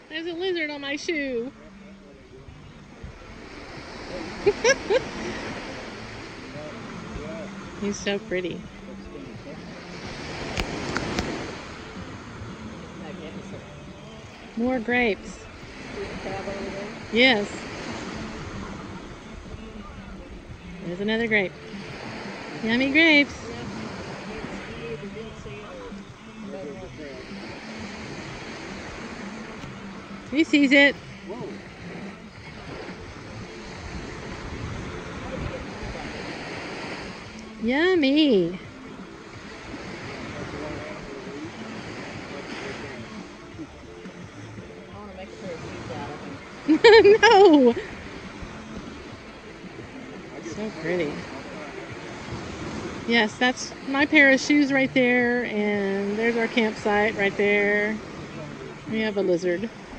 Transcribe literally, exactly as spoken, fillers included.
There's a lizard on my shoe. He's so pretty. More grapes. Yes. There's another grape. Yummy grapes. He sees it. Yummy. No. So pretty. Yes, that's my pair of shoes right there, and there's our campsite right there. We have a lizard.